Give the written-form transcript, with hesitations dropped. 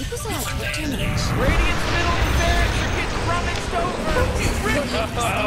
People say I took too much. Radiant's middle and barracks are getting rummaged over.